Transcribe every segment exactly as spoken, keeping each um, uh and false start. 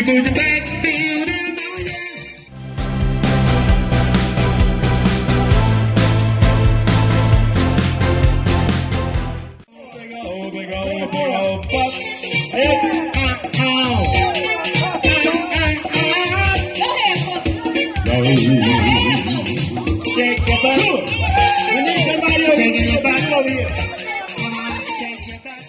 boogie, boogie, back, feel it. Big old, big old, big old butt. Shake your butt. We need somebody over here. Your back over here. Come on, shake your butt.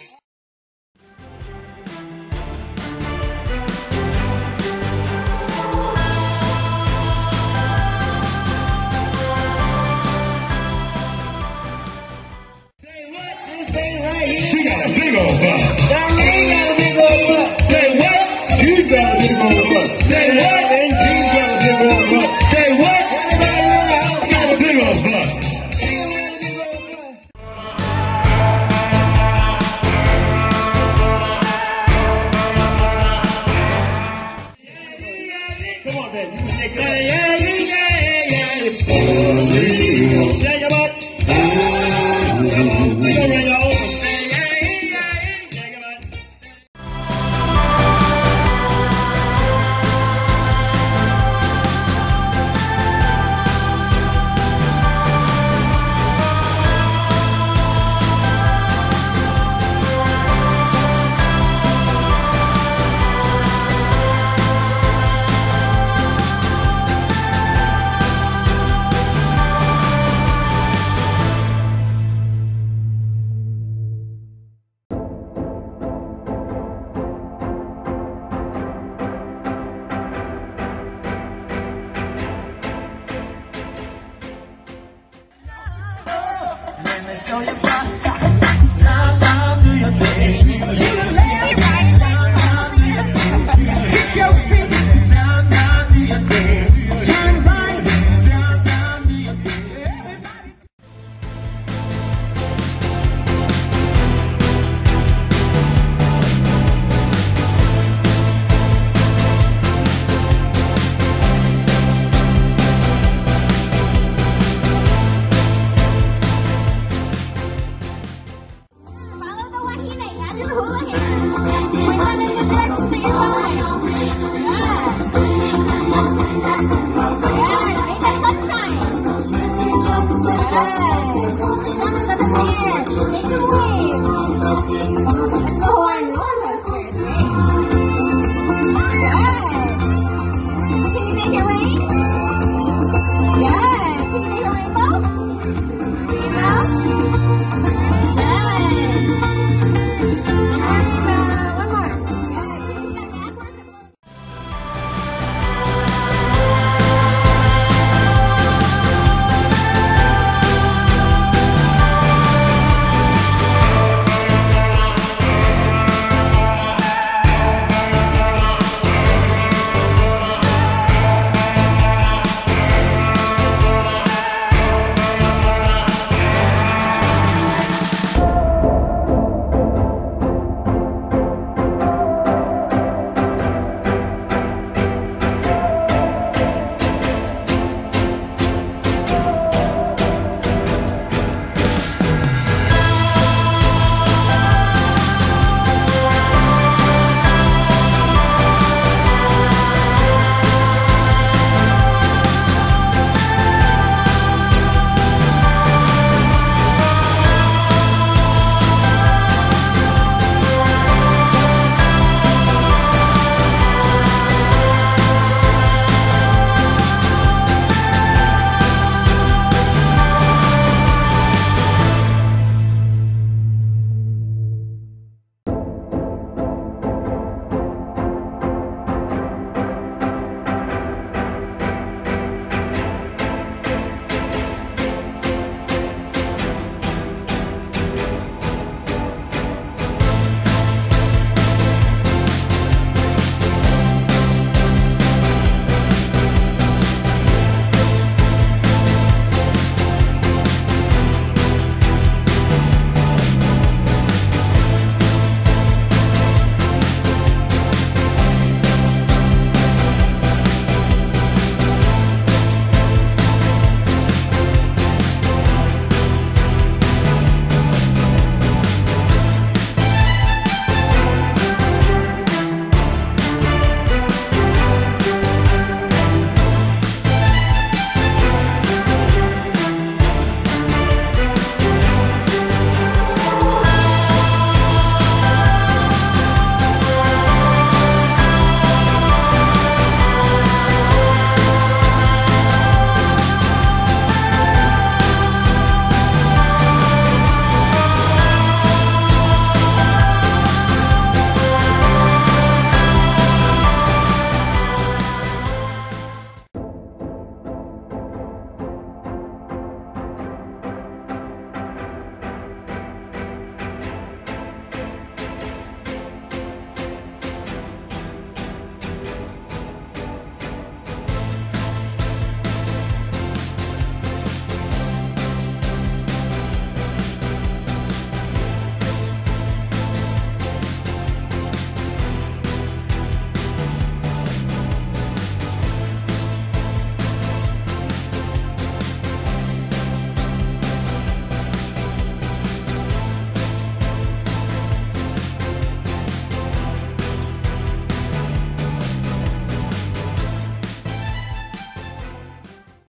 Say what? This thing right here. She got a big old butt. Darlene got a big old butt. Say what? You got a big old butt. Say what? And you got a big old butt. Say what? Everybody in the house got a big old butt. Come on, baby. You can take that. Yeah, yeah, yeah, yeah. Shake your butt. We gonna run y'all over. Yeah, yeah, yeah. Shake your butt. Let me show you.